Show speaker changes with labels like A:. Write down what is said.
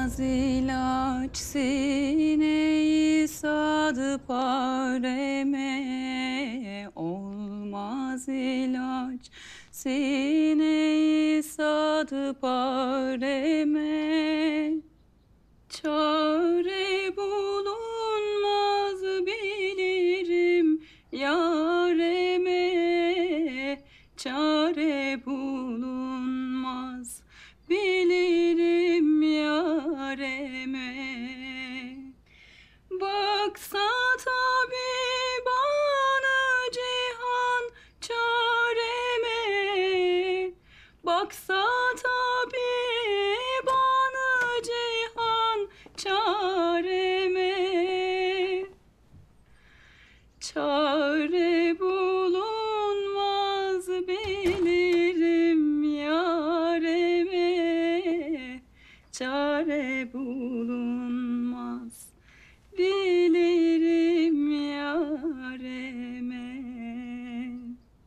A: Olmaz ilaç sineyi sadıp areme. Olmaz ilaç sineyi sadıp areme. Çare bulunmaz bilirim yareme. Çare bulunmaz bilirim yareme. Baksa tabibanı cihan çareme. Baksa tabibanı cihan çareme. Çare bulunmaz bilirim yareme. Çare bulunmaz bilirim yareme.